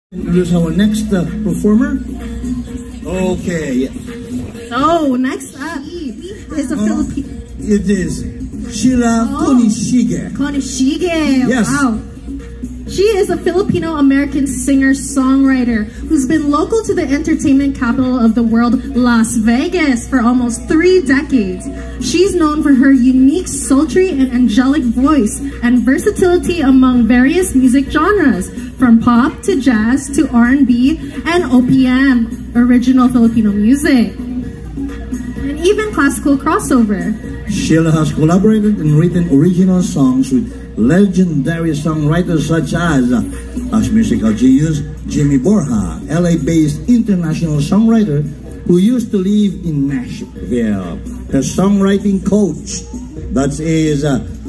Introduce our next performer. Okay. So next up is a Filipino. It is Sheila Konishige. Konishige. Yes. Wow. She is a Filipino-American singer-songwriter who's been local to the entertainment capital of the world, Las Vegas, for almost 3 decades. She's known for her unique, sultry, and angelic voice and versatility among various music genres, from pop to jazz to R&B and OPM, original Filipino music, and even classical crossover. Sheila has collaborated and written original songs with legendary songwriters such as musical genius Jimmy Borja, LA-based international songwriter who used to live in Nashville. Her songwriting coach, that is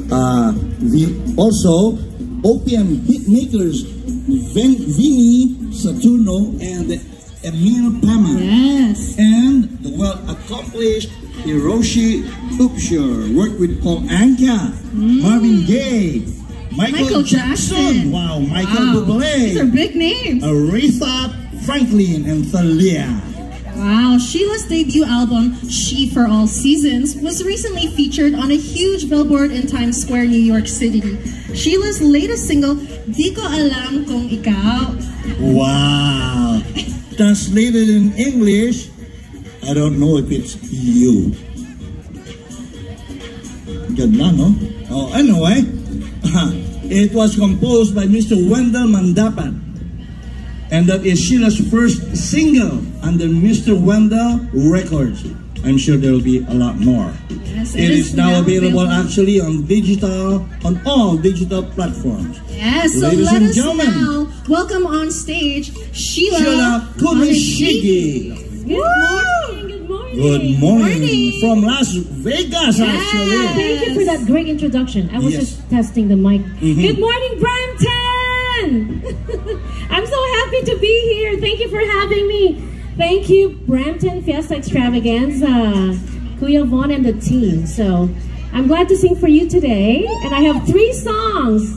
also OPM hitmakers Vinny Saturno and Emil Pama. Yes. And the well-accomplished Hiroshi Upshur worked with Paul Anka, Marvin Gaye, Michael Jackson. Wow, Michael Bublé. These are big names. Aretha Franklin and Thalia. Wow, Sheila's debut album, She for All Seasons, was recently featured on a huge billboard in Times Square, New York City. Sheila's latest single, Di Ko Alam Kung Ikaw. Wow. Translated in English, I don't know if it's you. Ganda, no? Oh, anyway, it was composed by Mr. Wendell Mandapan. And that is Sheila's first single under Mr. Wendell Records. I'm sure there will be a lot more. Yes, it is now available actually on all digital platforms. Yes, so ladies let and us gentlemen, now welcome on stage Sheila Konishige. Good morning, good morning. Good morning from Las Vegas, actually. Thank you for that great introduction. I was just testing the mic. Good morning, Brampton! I'm so happy to be here. Thank you for having me. Thank you, Brampton Fiesta Extravaganza, Kuya Von and the team. So I'm glad to sing for you today. And I have 3 songs.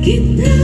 kita.